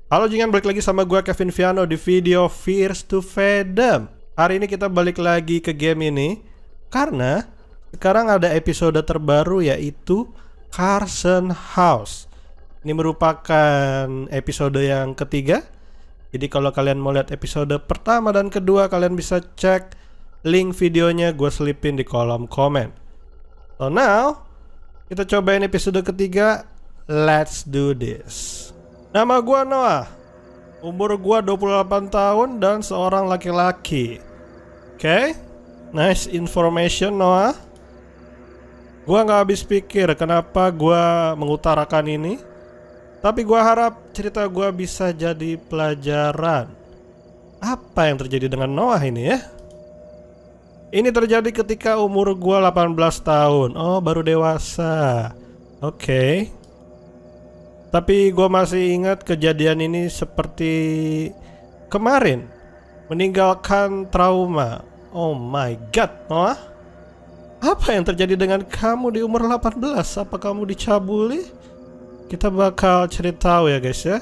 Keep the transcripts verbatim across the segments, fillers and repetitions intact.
Halo jingan, balik lagi sama gue Kevin Viano di video Fears to Fathom. Hari ini kita balik lagi ke game ini karena sekarang ada episode terbaru yaitu Carson House. Ini merupakan episode yang ketiga. Jadi kalau kalian mau lihat episode pertama dan kedua, kalian bisa cek link videonya, gue selipin di kolom komen. So now kita cobain episode ketiga. Let's do this. Nama gua Noah. Umur gua dua puluh delapan tahun dan seorang laki-laki. Oke, okay? Nice information Noah. Gua nggak habis pikir kenapa gua mengutarakan ini, tapi gua harap cerita gua bisa jadi pelajaran. Apa yang terjadi dengan Noah ini ya? Ini terjadi ketika umur gua delapan belas tahun. Oh, baru dewasa. Oke. Okay. Tapi gue masih ingat kejadian ini seperti kemarin, meninggalkan trauma. Oh my god, Noah. Apa yang terjadi dengan kamu di umur delapan belas? Apa kamu dicabuli? Kita bakal cerita ya guys ya.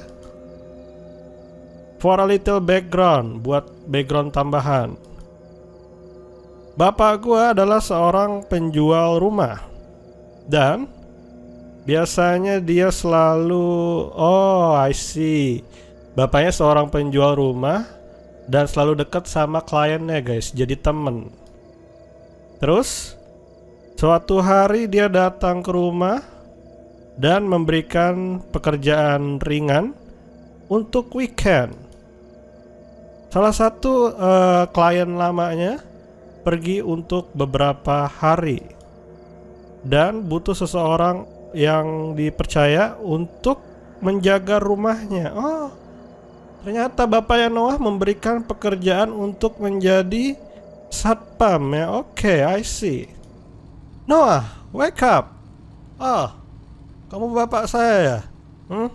For a little background, buat background tambahan. Bapak gue adalah seorang penjual rumah. Dan biasanya dia selalu, oh I see, bapaknya seorang penjual rumah dan selalu dekat sama kliennya guys, jadi temen. Terus suatu hari dia datang ke rumah dan memberikan pekerjaan ringan untuk weekend. Salah satu uh, klien lamanya pergi untuk beberapa hari dan butuh seseorang yang dipercaya untuk menjaga rumahnya. Oh, ternyata bapaknya Noah memberikan pekerjaan untuk menjadi satpam ya. Oke, okay, I see. Noah, wake up. Oh, kamu bapak saya ya? Hmm?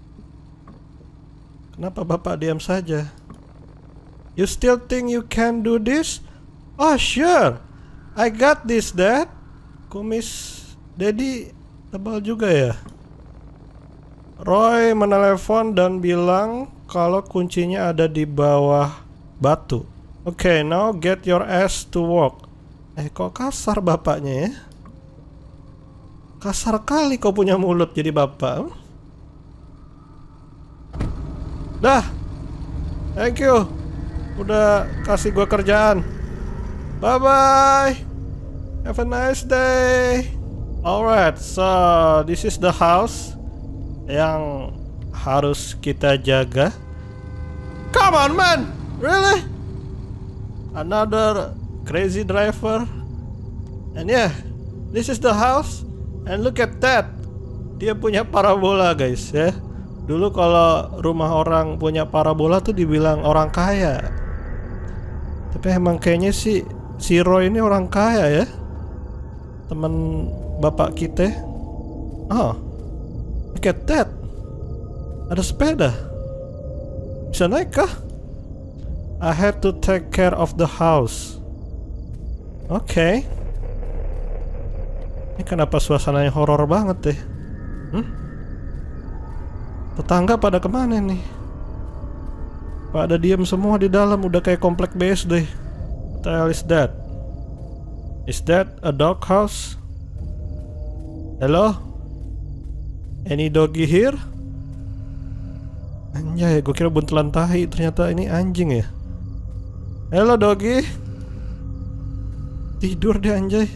Kenapa bapak diam saja? You still think you can do this? Oh sure, I got this dad. Kumis Daddy tebal juga ya. Roy menelepon dan bilang kalau kuncinya ada di bawah batu. Oke, okay, now get your ass to work. Eh, kok kasar bapaknya ya? Kasar kali kau punya mulut jadi bapak. Dah, thank you. Udah kasih gua kerjaan. Bye bye. Have a nice day. Alright, so this is the house yang harus kita jaga. Come on man, really? Another crazy driver. And yeah, this is the house. And look at that, dia punya parabola guys ya. Dulu kalau rumah orang punya parabola tuh dibilang orang kaya. Tapi emang kayaknya sih si Roy ini orang kaya ya, temen bapak kita. Oh, look at that. Ada sepeda. Bisa naik kah? I had to take care of the house. Oke, okay. Ini kenapa suasananya horor banget deh? Hmm? Tetangga pada kemana nih? Pada diem semua di dalam, udah kayak komplek B S D. What the hell is that? Is that a dog house? Hello? Any doggy here? Anjay, gue kira buntelan tahi, ternyata ini anjing ya. Hello doggy. Tidur dia anjay.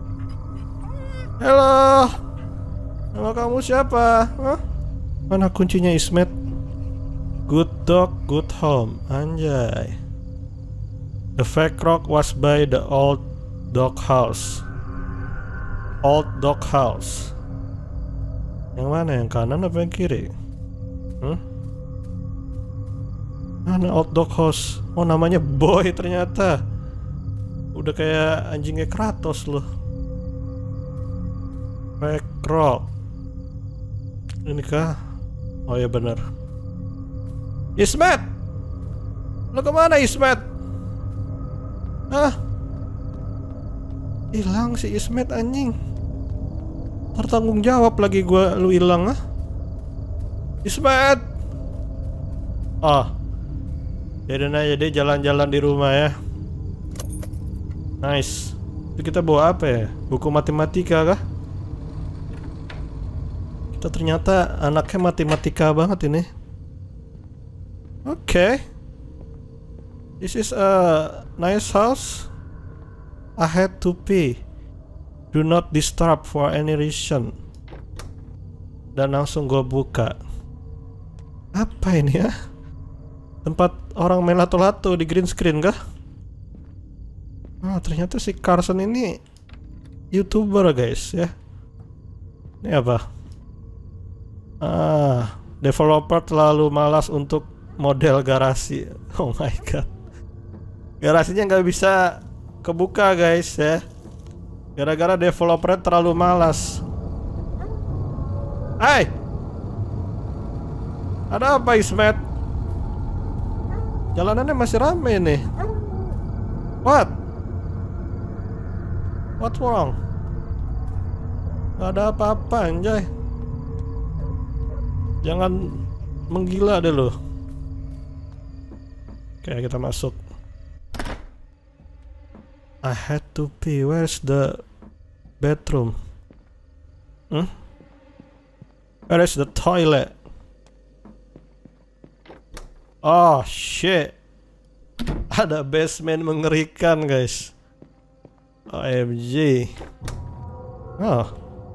Hello. Nama kamu siapa? Huh? Mana kuncinya Ismet? Good dog, good home. Anjay. The fake rock was by the old dog house. Old dog house. Yang mana, yang kanan apa yang kiri? Hmm? Mana old dog house? Oh, namanya Boy ternyata. Udah kayak anjingnya Kratos loh. Fake rock. Ini kah? Oh ya benar. Ismet, lo kemana Ismet? Hah? Hilang si Ismet anjing. Tertanggung jawab lagi gua lu hilang ah. Ismet. Oh, jadi aja deh jalan-jalan di rumah ya. Nice. Itu kita bawa apa ya? Buku matematika kah? Kita ternyata anaknya matematika banget ini. Oke. Okay. This is a nice house. I had to pee. Do not disturb for any reason. Dan langsung gue buka. Apa ini ya? Tempat orang main lato-lato di green screen kah? Ah, ternyata si Carson ini YouTuber guys ya. Ini apa? Ah, developer terlalu malas untuk model garasi. Oh my god. Garasinya nggak bisa kebuka guys ya. Gara-gara developernya terlalu malas. Hai, ada apa Ismet? Jalanannya masih rame nih. What? What's wrong? Gak ada apa-apa anjay. Jangan menggila deh lo. Oke, kita masuk. I had to pee. Where's the bathroom? Hmm? Where is the toilet? Oh shit. Ada basement mengerikan guys. O M G. Oh,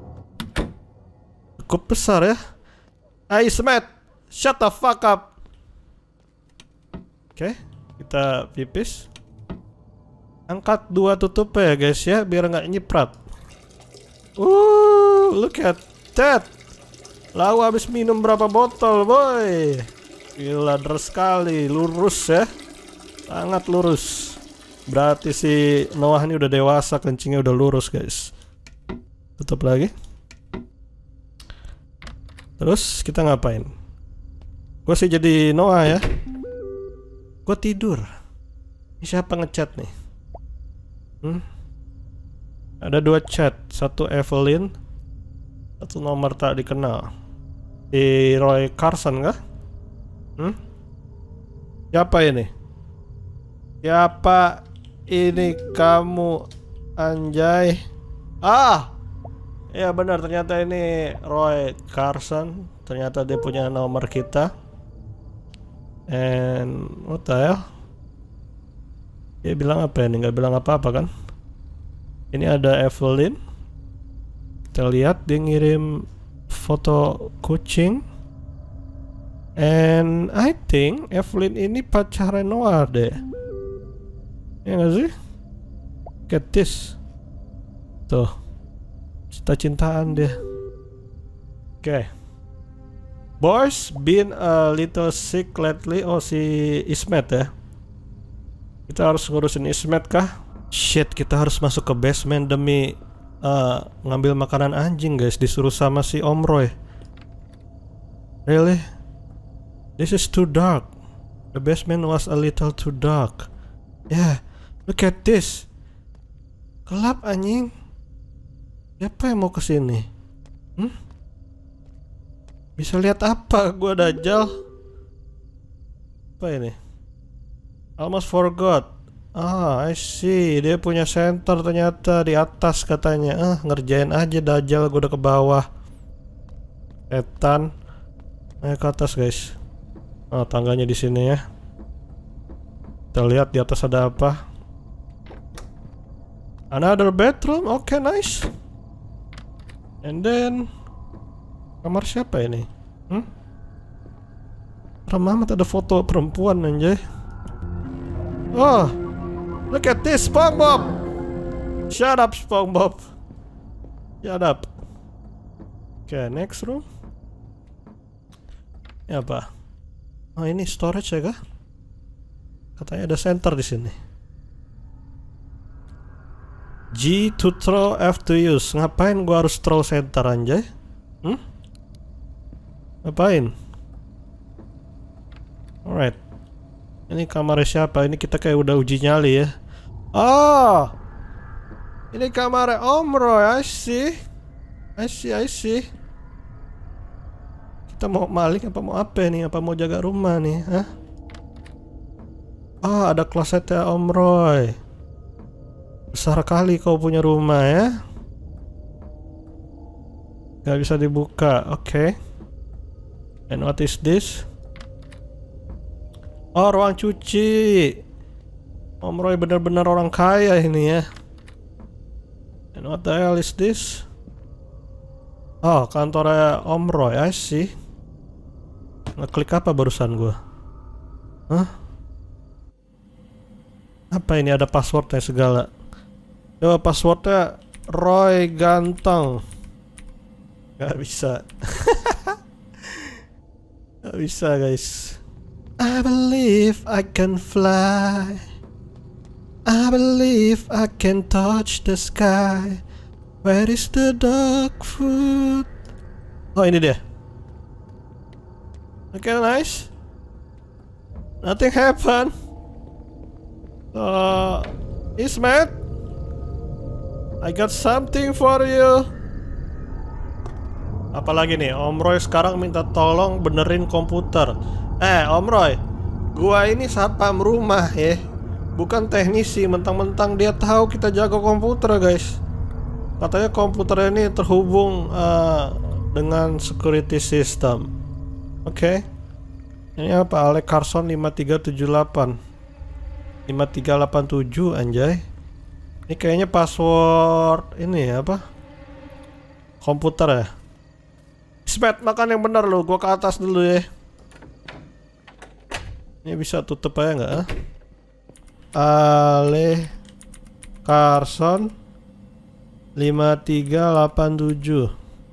cukup besar ya. Hey Smet, shut the fuck up. Oke, okay, kita pipis. Angkat dua tutup ya guys ya, biar nggak nyiprat. Uh, look at that. Lau habis minum berapa botol boy. Gila deres sekali, lurus ya. Sangat lurus. Berarti si Noah ini udah dewasa, kencingnya udah lurus guys. Tutup lagi. Terus kita ngapain? Gue sih jadi Noah ya. Gue tidur. Ini siapa ngechat nih? Hmm? Ada dua chat. Satu Evelyn, satu nomor tak dikenal. Di Roy Carson kah? Hmm? Siapa ini? Siapa ini kamu anjay? Ah, ya benar, ternyata ini Roy Carson. Ternyata dia punya nomor kita. And what the hell? Dia bilang apa ini? Nggak bilang apa-apa kan? Ini ada Evelyn. Kita lihat dia ngirim foto kucing. And I think Evelyn ini pacarnya Noah deh. Ya nggak sih? Get this. Tuh, cinta-cintaan dia. Oke, okay. Boys been a little sick lately. Oh si Ismet ya. Kita harus ngurusin Ismet kah? Shit, kita harus masuk ke basement demi uh, ngambil makanan anjing guys. Disuruh sama si Om Roy. Really? This is too dark. The basement was a little too dark. Yeah, look at this. Gelap anjing. Siapa yang mau kesini? Hmm? Bisa lihat apa? Gua Dajjal. Apa ini? Almost forgot. Ah, I see. Dia punya center ternyata di atas katanya. Ah, ngerjain aja Dajjal. Gua udah ke bawah. Setan. Naik ke atas guys. Oh, tangganya di sini ya. Kita lihat di atas ada apa. Another bedroom. Oke, okay, nice. And then kamar siapa ini? Hmm? Serem amat, ada foto perempuan anjay. Oh, look at this, SpongeBob. Shut up, SpongeBob. Shut up. Oke, okay, next room. Ini apa? Oh, ini storage ya kah? Katanya ada center di sini. G to throw, F to use. Ngapain gua harus throw center anjay? Hmm? Ngapain? Alright. Ini kamar siapa? Ini kita kayak udah uji nyali ya. Oh, ini kamar Om Roy. I see. I see, I see. Kita mau maling apa mau apa nih? Apa mau jaga rumah nih? Hah? Ah, ada klosetnya Om Roy. Besar kali kau punya rumah ya. Gak bisa dibuka. Oke. Okay. And what is this? Oh, ruang cuci. Om Roy benar-benar orang kaya ini ya. And what the hell is this? Oh, kantornya Om Roy, I see. Ngeklik apa barusan gua? Hah? Apa ini, ada passwordnya segala? Coba passwordnya Roy ganteng. Gak bisa. Gak bisa guys. I believe I can fly. I believe I can touch the sky. Where is the dog food? Oh, ini dia. Oke, okay, nice. Nothing happened. Uh, Ismet, I got something for you. Apalagi nih, Om Roy sekarang minta tolong benerin komputer. Eh, Om Roy, gua ini satpam rumah ya, bukan teknisi. Mentang-mentang dia tahu kita jago komputer guys. Katanya komputer ini terhubung uh, dengan security system. Oke. Okay. Ini apa? Ale Carson lima tiga tujuh delapan lima tiga delapan tujuh, anjay. Ini kayaknya password ini apa? Komputer ya. Smet, makan yang benar lo. Gua ke atas dulu ya. Ini bisa tutup aja nggak? Ale Carson lima tiga delapan tujuh.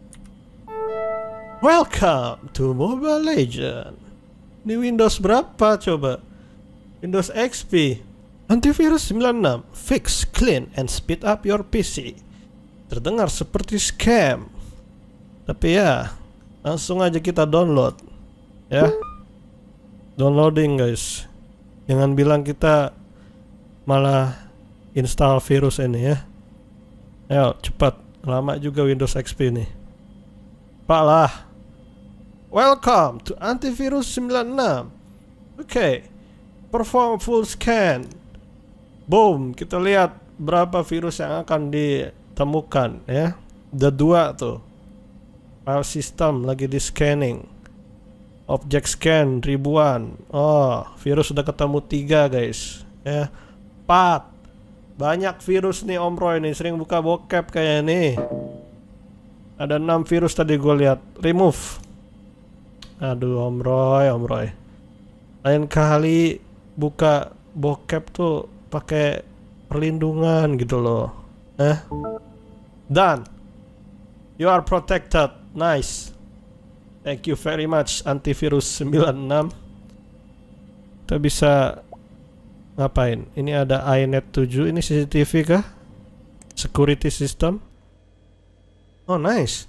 Welcome to Mobile Legends. Ini Windows berapa coba? Windows X P. Antivirus sembilan enam. Fix, clean, and speed up your P C. Terdengar seperti scam, tapi ya, langsung aja kita download. Ya, downloading guys. Jangan bilang kita malah install virus ini ya. Ayo cepat, lama juga Windows X P nih. Pak lah. Welcome to Antivirus sembilan enam. Oke, okay. Perform full scan. Boom, kita lihat berapa virus yang akan ditemukan ya. Ada dua tuh. File system lagi di scanning. Object scan ribuan. Oh, virus sudah ketemu tiga guys ya. Empat. Banyak virus nih Om Roy nih, sering buka bokep kayak nih. Ada enam virus tadi gue lihat. Remove. Aduh Om Roy, Om Roy. Lain kali buka bokep tuh pakai perlindungan gitu loh. Eh? Done. You are protected. Nice. Thank you very much Antivirus sembilan enam. Kita bisa ngapain? Ini ada iNet tujuh. Ini C C T V kah? Security system. Oh nice.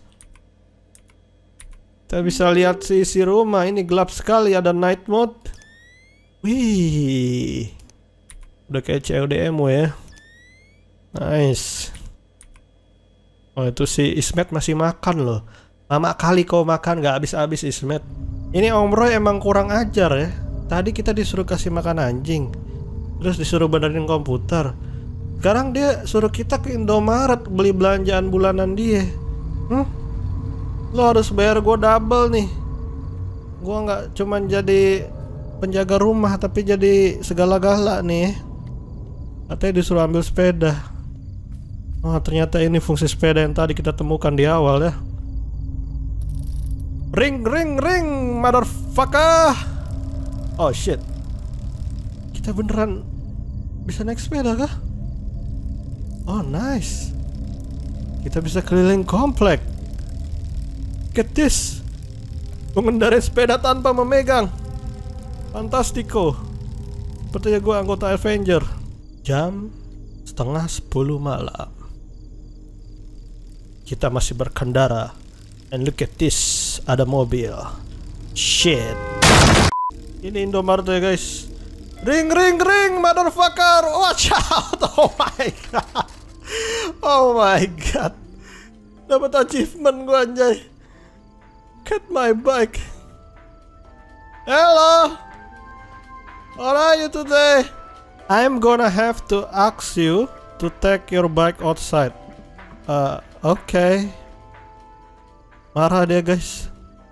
Kita bisa lihat isi rumah. Ini gelap sekali. Ada night mode. Wih, udah kayak C O D M W ya. Nice. Oh itu si Ismet masih makan loh. Lama kali kau makan, gak habis-habis Ismet. Ini Om Roy emang kurang ajar ya. Tadi kita disuruh kasih makan anjing, terus disuruh benerin komputer. Sekarang dia suruh kita ke Indomaret beli belanjaan bulanan dia. Hmm? Lo harus bayar gue double nih. Gue nggak cuman jadi penjaga rumah, tapi jadi segala-gala nih. Katanya disuruh ambil sepeda. Oh ternyata ini fungsi sepeda yang tadi kita temukan di awal ya. Ring ring ring motherfucker. Oh shit. Kita beneran bisa naik sepeda kah? Oh nice. Kita bisa keliling komplek. Get this. Mengendarai sepeda tanpa memegang. Fantastiko. Sepertinya gue anggota Avenger. Jam setengah sepuluh malam. Kita masih berkendara. And look at this. Ada mobil. Shit. Ini Indomaret ya guys. Ring ring ring motherfucker. Watch out. Oh my god. Oh my god. Dapat achievement gue anjay. Look at my bike. Hello. How are you today? I'm gonna have to ask you to take your bike outside. Uh, oke. Okay. Marah dia guys.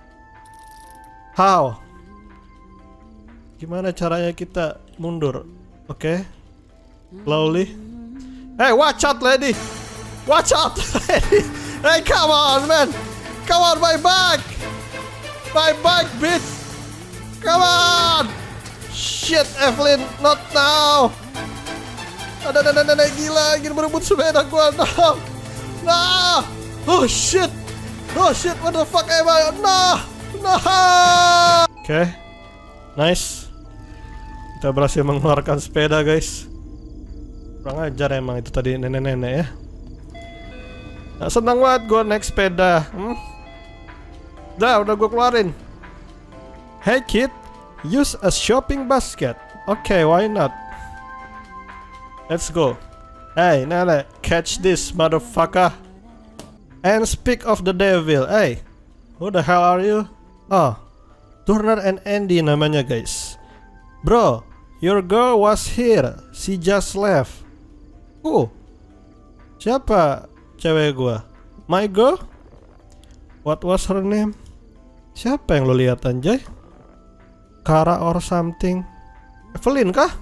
How? Gimana caranya kita mundur? Oke. Okay. Slowly. Hey, watch out lady. Watch out lady. Hey, come on man. Come on, my bike! My bike, bitch! Come on! Shit, Evelyn, not now! Ada, ada, ada, ada, gila, ingin merebut sepeda gua, no! No! Oh shit! Oh shit, what the fuck am I? No! No! Oke, okay. Nice. Kita berhasil mengeluarkan sepeda, guys. Kurang ajar emang itu tadi nenek-nenek ya. Nah, senang banget gua naik sepeda. Hmm? Dah, udah gue keluarin. Hey kid, use a shopping basket. Okay, why not? Let's go. Hey, Nana, catch this motherfucker. And speak of the devil, hey, who the hell are you? Oh, Turner and Andy namanya guys. Bro, your girl was here. She just left. Oh, siapa cewek gua? My girl? What was her name? Siapa yang lo lihat anjay? Kara or something? Evelyn kah?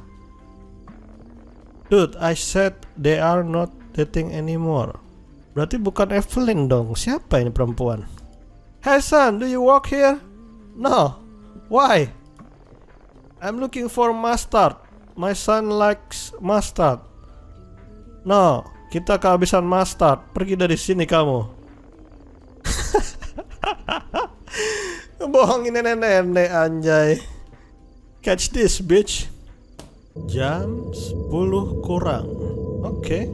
Dude, I said they are not dating anymore. Berarti bukan Evelyn dong. Siapa ini perempuan? Hey son, do you work here? No. Why? I'm looking for mustard. My son likes mustard. No, kita kehabisan mustard. Pergi dari sini kamu. Bohongin nenek-nenek anjay. Catch this bitch. Jam sepuluh kurang. Oke, okay.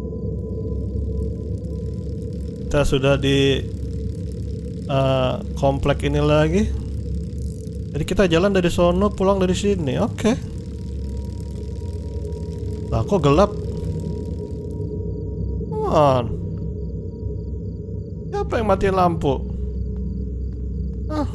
Kita sudah di uh, komplek ini lagi. Jadi kita jalan dari sono, pulang dari sini. Oke, okay. Lah kok gelap? Come on. Siapa yang matiin lampu? Ah.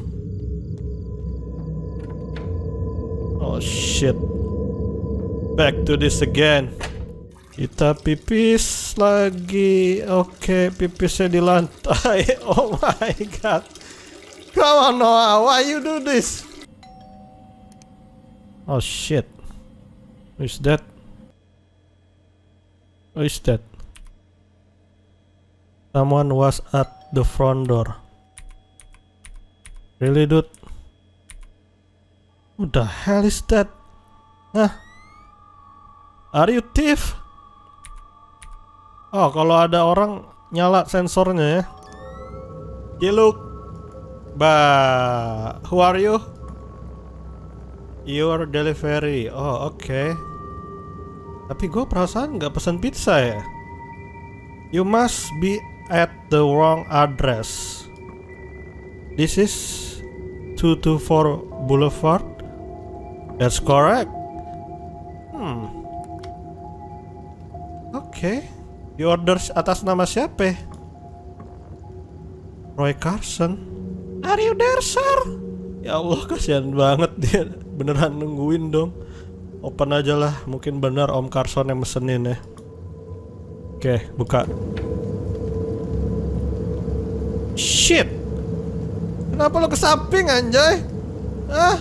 Oh shit. Back to this again. Kita pipis lagi. Oke, okay, pipisnya di lantai. Oh my god. Come on Noah, why you do this? Oh shit. Who is that? Who is that? Someone was at the front door. Really dude? What the hell is that? Hah? Are you thief? Oh, kalau ada orang nyala sensornya ya. You look. Bah, who are you? Your delivery. Oh, oke. Okay. Tapi gue perasaan nggak pesan pizza ya. You must be at the wrong address. This is two two four Boulevard. That's correct. Hmm. Oke. Okay. Di order atas nama siapa? Roy Carson. Are you there, sir? Ya Allah, kasihan banget dia. Beneran nungguin dong. Open aja lah, mungkin benar Om Carson yang mesenin ya. Oke, buka. Shit. Kenapa lo ke samping anjay? Hah?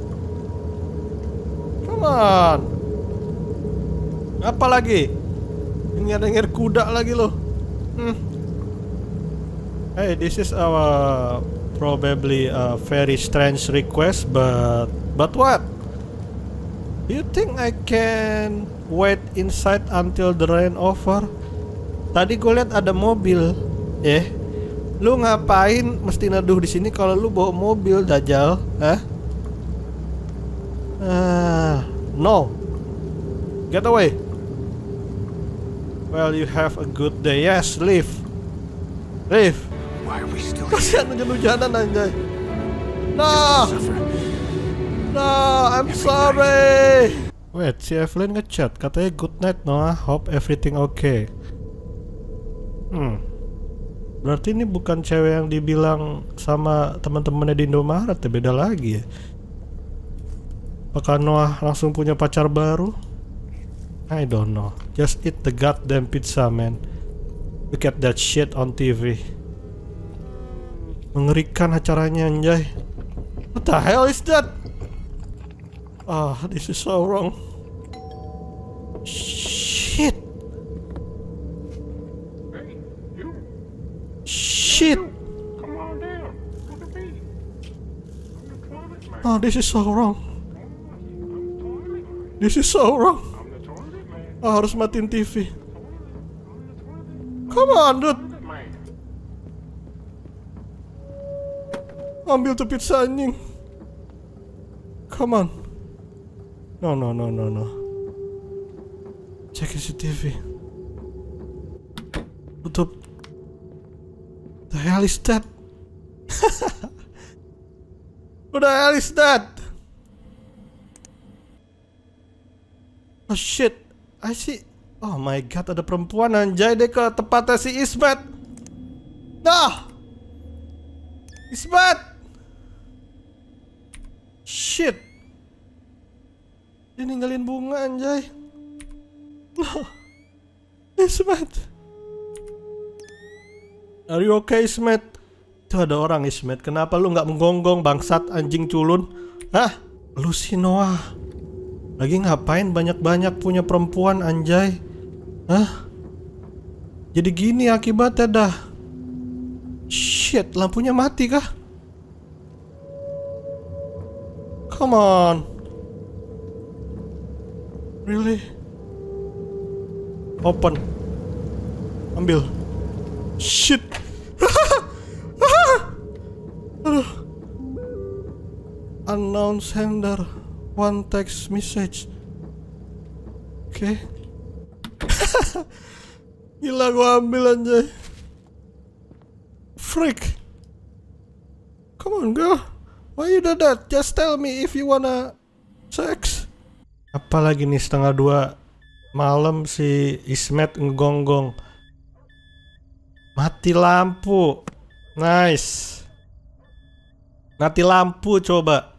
Come on. Apa lagi? Denger-denger kuda lagi lo. Hmm. Hey, this is our probably a very strange request, but but what? Do you think I can wait inside until the rain over? Tadi gue lihat ada mobil. Eh, lu ngapain mesti neduh di sini kalau lu bawa mobil, Dajjal? Hah? Ah, no. Get away. Well, you have a good day. Yes, leave. Leave. Why are we still here? Kasihan hujan-hujanan anjay. No. No, I'm sorry. Wait, si Evelyn ngechat katanya good night Noah, hope everything okay. Hmm. Berarti ini bukan cewek yang dibilang sama teman-temannya di Indomaret ya, beda lagi ya. Apakah Noah langsung punya pacar baru? I don't know. Just eat the goddamn pizza, man. Look at that shit on T V. Mengerikan acaranya, anjay. What the hell is that? Ah, oh, this is so wrong. Shit. Shit. Oh, this is so wrong. This is so wrong. Oh, harus matiin T V. Come on, dude. Ambil tuh pizza anjing. Come on. No, no, no, no, no. Cek C C T V. Tutup. The hell is that? What the hell is that? Oh shit. I see. Oh my god, ada perempuan anjay deh ke tempatnya si Ismet. Nah. Ismet. Shit. Dia ninggalin bunga anjay. No. Ismet. Are you okay, Ismet? Itu ada orang, Ismet. Kenapa lu nggak menggonggong, bangsat anjing culun? Hah? Lu si Noah. Lagi ngapain banyak-banyak punya perempuan anjay? Hah? Jadi gini akibatnya dah. Shit, lampunya mati kah? Come on. Really? Open. Ambil. Shit. Unknown sender. One text message. Oke. Okay. Gila, gua ambil anjay. Freak. Come on girl. Why you do that? Just tell me if you wanna sex. Apalagi nih setengah dua malam si Ismet ngegonggong. Mati lampu. Nice. Mati lampu coba.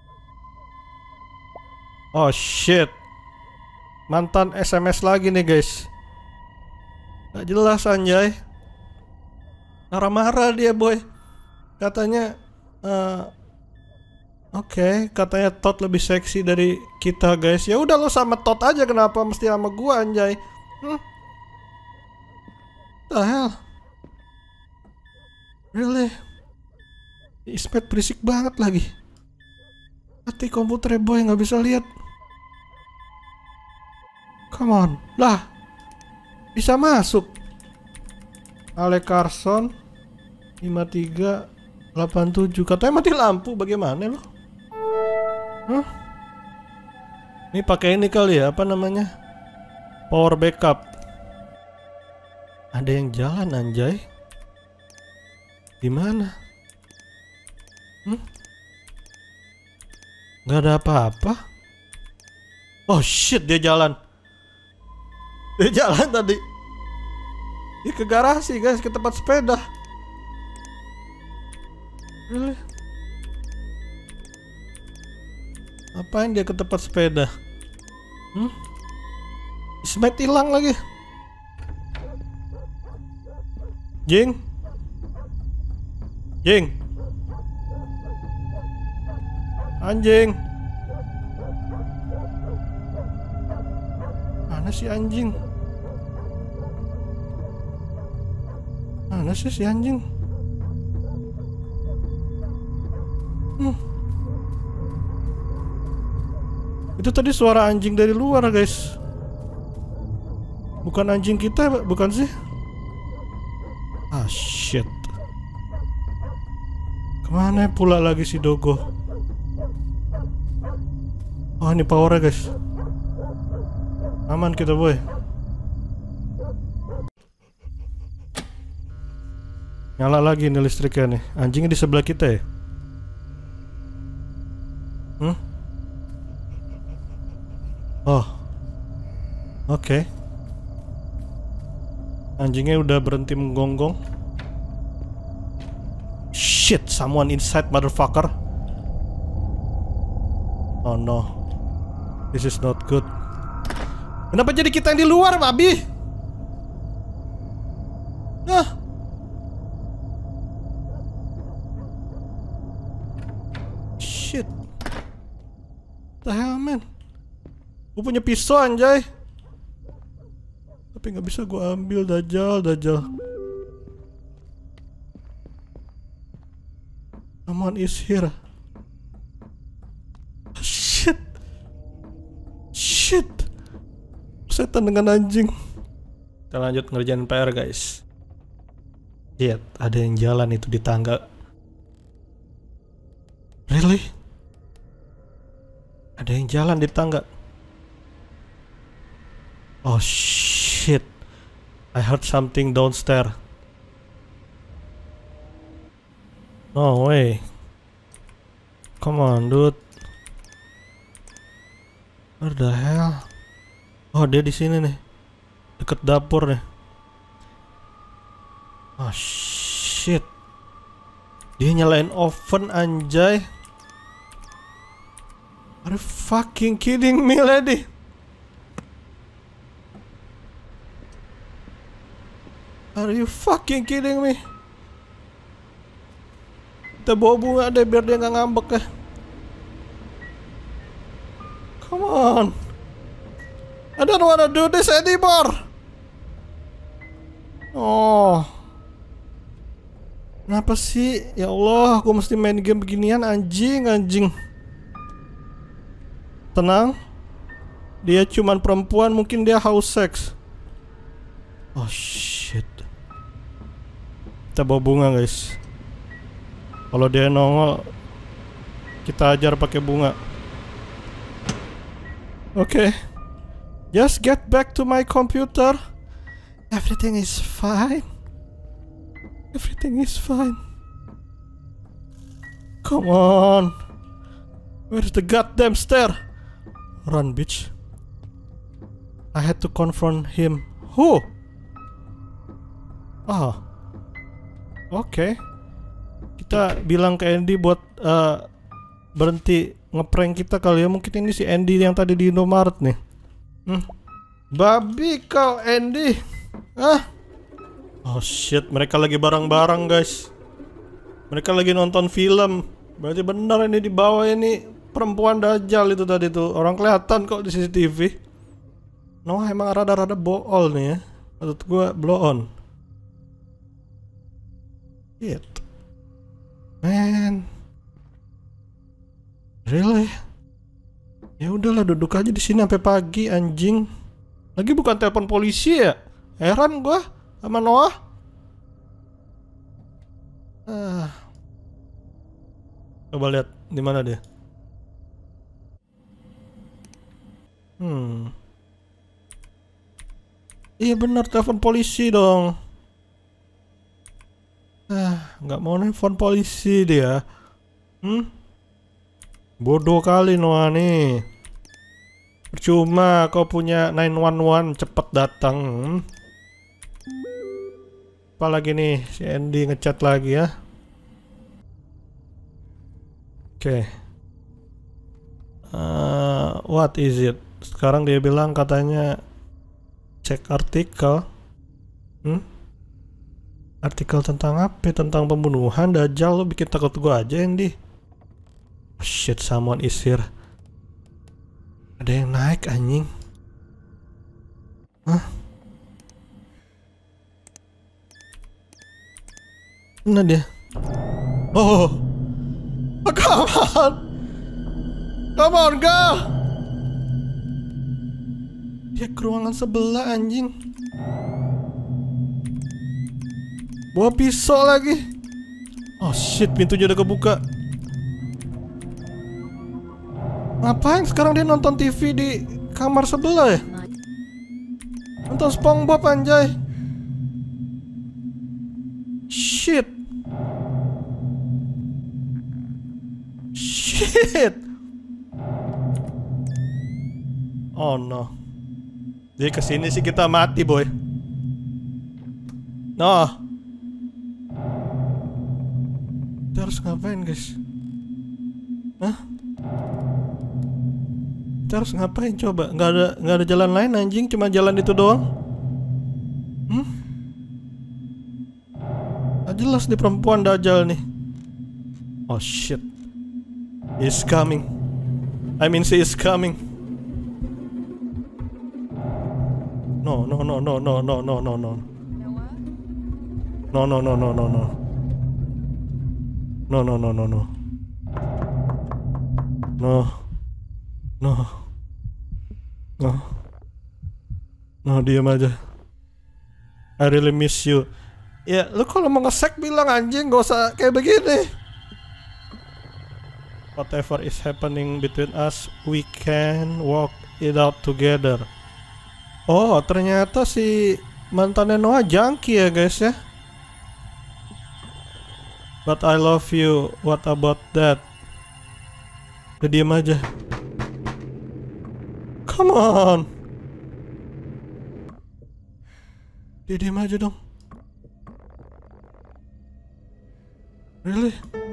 Oh shit. Mantan S M S lagi nih guys. Gak jelas anjay. Marah-marah dia boy. Katanya uh, oke, okay, katanya Todd lebih seksi dari kita guys. Ya udah lo sama Todd aja, kenapa mesti sama gua anjay? Hmm? The hell? Really? Ismet berisik banget lagi. Mati komputernya boy, nggak bisa lihat. Come on, lah. Bisa masuk. Ale Carson lima tiga delapan tujuh. Katanya mati lampu, bagaimana lo? Huh? Ini pakai ini kali ya, apa namanya? Power backup. Ada yang jalan anjay. Di mana? Hmm? Gak ada apa-apa. Oh shit, dia jalan. Dia jalan tadi. Dia ke garasi guys, ke tempat sepeda. Really? Apain dia ke tempat sepeda? Hmm? Ismet hilang lagi. Jing. Jing. Anjing. Mana si anjing? Mana sih si anjing? Hmm. Itu tadi suara anjing dari luar guys. Bukan anjing kita, bukan sih? Ah shit. Kemana pula lagi si Dogo? Oh ini powernya guys. Aman kita boy. Nyala lagi nih listriknya nih. Anjingnya di sebelah kita ya. Hmm? Oh. Oke. Okay. Anjingnya udah berhenti menggonggong. shit, someone inside, motherfucker. Oh no, this is not good. Kenapa jadi kita yang di luar, babi? Nah, shit, the hell man. Gue punya pisau anjay, tapi nggak bisa gue ambil. Dajjal, Dajjal. Someone is here. Shit, shit. Setan dengan anjing. Kita lanjut ngerjain P R guys. Lihat, ada yang jalan itu di tangga. Really? Ada yang jalan di tangga. Oh shit, I heard something downstairs. No way. Come on dude. Where the hell? Oh, dia di sini nih, deket dapur nih. Oh shit, dia nyalain oven anjay. Are you fucking kidding me lady? Are you fucking kidding me? Kita bawa bunga deh biar dia nggak ngambek ya. Come on, I don't wanna do this anymore. Oh, kenapa sih? Ya Allah, aku mesti main game beginian, anjing, anjing. Tenang, dia cuman perempuan, mungkin dia haus seks. Oh shit. Kita bawa bunga guys. Kalau dia nongol, kita ajar pakai bunga. Oke, okay. Just get back to my computer. Everything is fine. Everything is fine. Come on. Where's the goddamn stair? Run, bitch. I had to confront him. Who? Ah. Oke. Okay. Kita bilang ke Andy buat uh, berhenti ngeprank kita kali ya. Mungkin ini si Andy yang tadi di Indomaret nih. Hmm. Babi kau Andy. Ah. Oh shit, mereka lagi bareng-bareng guys. Mereka lagi nonton film. Berarti benar ini di bawah ini perempuan Dajjal itu tadi tuh. Orang kelihatan kok di C C T V. No, emang rada-rada bool nih ya. Menurut gua blow on. Shit. Man. Really? Ya udahlah, duduk aja di sini sampai pagi anjing. Lagi bukan telepon polisi ya? Heran gua sama Noah. Ah. Coba lihat di mana dia. Hmm. Iya benar, telepon polisi dong. Ah, nggak mau nelfon polisi dia. Hmm? Bodoh kali Noah nih. Percuma kau punya nine one one cepet datang. Hmm? Apalagi nih si Andy ngechat lagi ya. Oke. Okay. Uh, what is it? Sekarang dia bilang katanya cek artikel. Hmm? Artikel tentang apa? Tentang pembunuhan Dajjal. Lo bikin takut gua aja Andy. Oh, shit, someone is here. Ada yang naik anjing. Hah? Mana dia? Oh, oh come on, come on, go. Dia ke ruangan sebelah anjing. Bawa pisau lagi. Oh shit, pintunya udah kebuka. Ngapain sekarang dia nonton T V di kamar sebelah ya? Nonton SpongeBob anjay. Shit. Shit. Oh no. Dia kesini sih kita mati boy. No. There harus ngapain guys? Hah? Kita harus ngapain coba? Nggak ada nggak ada jalan lain anjing, cuma jalan itu doang. Hmm? Nggak jelas nih perempuan dajal nih. Oh shit, he's coming. I mean she is coming. No no no no no no no no no. No no no no no no. No no no no no. No. No. No. No, diam aja. I really miss you. Ya, lu kalau mau nge-sek bilang anjing, gak usah kayak begini. Whatever is happening between us, we can walk it out together. Oh, ternyata si mantannya Noah junkie ya guys ya. But I love you. What about that? Udah diam aja. Come on. Dia diam aja dong. Really?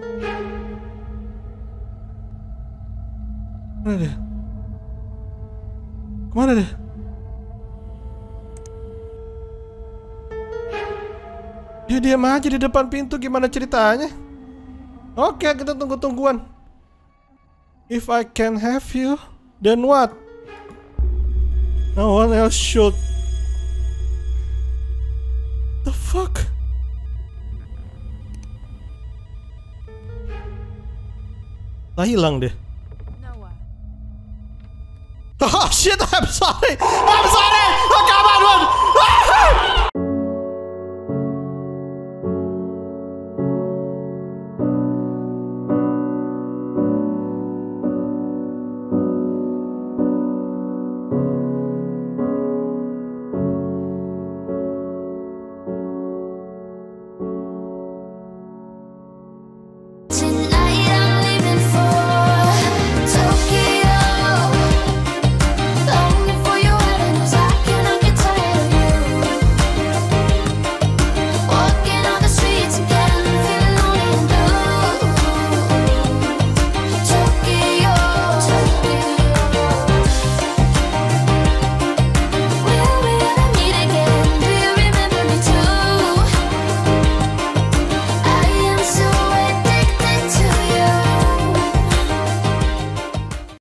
Mana dia? Kemana dia? Dia diam aja di depan pintu, gimana ceritanya? Oke, kita tunggu-tungguan. If I can have you, then what? No one else should. The fuck? Lah hilang deh. Oh shit, I'm sorry. I'm sorry. Oh, come on, man.